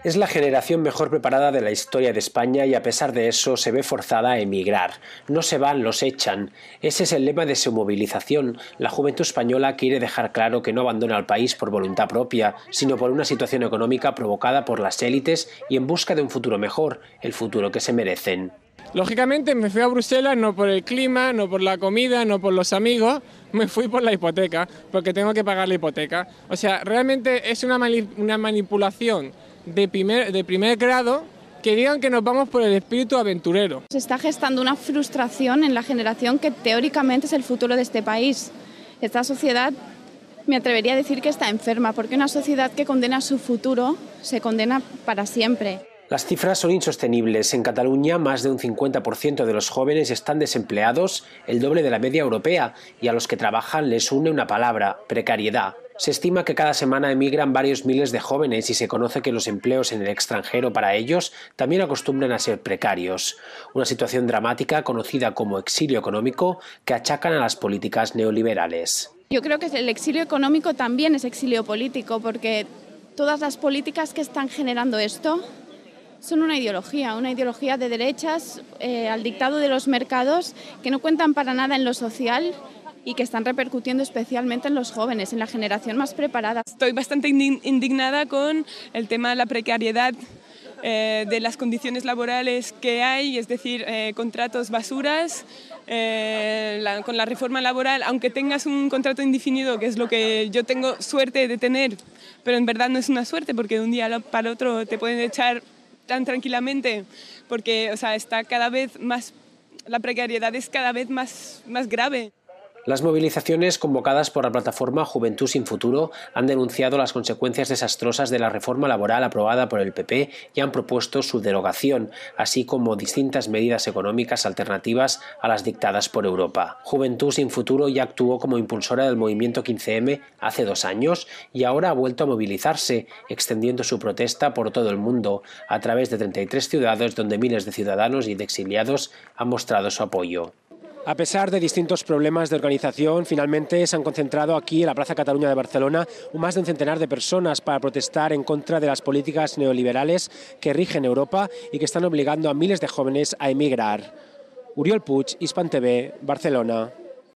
Es la generación mejor preparada de la historia de España y a pesar de eso se ve forzada a emigrar. No se van, los echan. Ese es el lema de su movilización. La juventud española quiere dejar claro que no abandona el país por voluntad propia, sino por una situación económica provocada por las élites y en busca de un futuro mejor, el futuro que se merecen. Lógicamente me fui a Bruselas no por el clima, no por la comida, no por los amigos, me fui por la hipoteca, porque tengo que pagar la hipoteca. O sea, realmente es una manipulación de primer grado que digan que nos vamos por el espíritu aventurero. Se está gestando una frustración en la generación que teóricamente es el futuro de este país. Esta sociedad, me atrevería a decir que está enferma, porque una sociedad que condena su futuro se condena para siempre. Las cifras son insostenibles. En Cataluña, más de un 50% de los jóvenes están desempleados, el doble de la media europea, y a los que trabajan les une una palabra: precariedad. Se estima que cada semana emigran varios miles de jóvenes y se conoce que los empleos en el extranjero para ellos también acostumbran a ser precarios. Una situación dramática conocida como exilio económico que achacan a las políticas neoliberales. Yo creo que el exilio económico también es exilio político, porque todas las políticas que están generando esto son una ideología de derechas al dictado de los mercados, que no cuentan para nada en lo social y que están repercutiendo especialmente en los jóvenes, en la generación más preparada. Estoy bastante indignada con el tema de la precariedad, de las condiciones laborales que hay, es decir, contratos basuras. Con la reforma laboral, aunque tengas un contrato indefinido, que es lo que yo tengo suerte de tener, pero en verdad no es una suerte, porque de un día para otro te pueden echar tan tranquilamente, porque está cada vez más, la precariedad es cada vez más grave. Las movilizaciones convocadas por la plataforma Juventud sin Futuro han denunciado las consecuencias desastrosas de la reforma laboral aprobada por el PP y han propuesto su derogación, así como distintas medidas económicas alternativas a las dictadas por Europa. Juventud sin Futuro ya actuó como impulsora del movimiento 15M hace 2 años y ahora ha vuelto a movilizarse, extendiendo su protesta por todo el mundo, a través de 33 ciudades donde miles de ciudadanos y de exiliados han mostrado su apoyo. A pesar de distintos problemas de organización, finalmente se han concentrado aquí en la Plaza Cataluña de Barcelona más de un centenar de personas para protestar en contra de las políticas neoliberales que rigen Europa y que están obligando a miles de jóvenes a emigrar. Oriol Puig, Hispan TV, Barcelona.